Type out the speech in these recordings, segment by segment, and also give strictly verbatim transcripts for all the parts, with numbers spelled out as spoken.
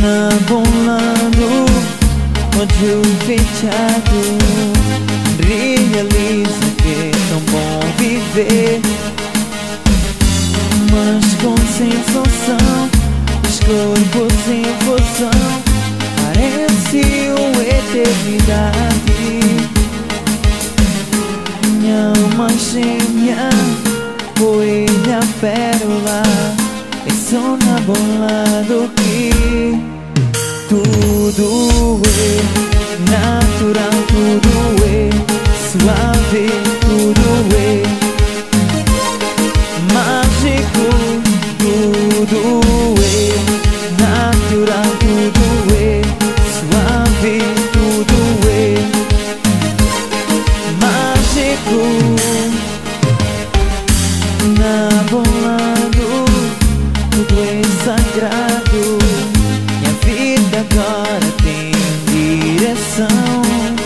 Nabolando, olho fechado, realiza que é tão bom viver, mas com sensação, os corpos em fusão, parece uma eternidade. Minha alma gêmea, poeira pérola, é só nabolando que tudo é natural, tudo é suave, tudo é mágico, tudo é natural, tudo é suave, tudo é mágico. Nabolando, tudo é sagrado. Minha vida agora tem direção.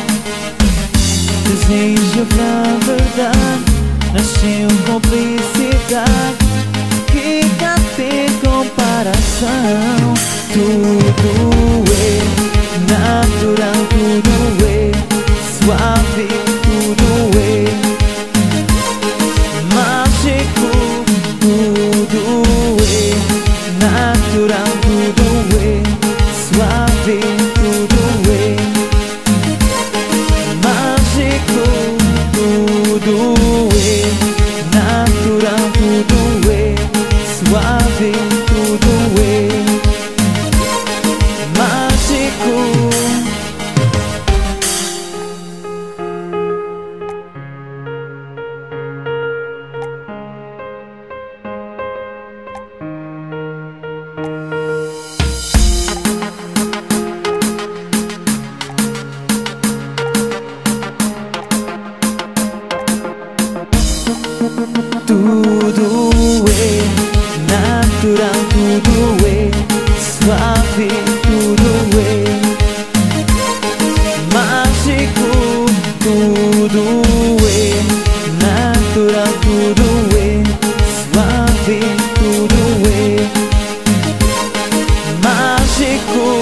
Desejo pra verdade, nasceu complicidade que cá tem comparação. Tudo é natural, tudo é suave, tudo é mágico, tudo é natural, tudo é suave, tudo é mágico, tudo é natural, tudo é suave, tudo é mágico. Tudo é natural, tudo é suave, tudo é mágico, tudo é natural, tudo é suave, tudo é mágico.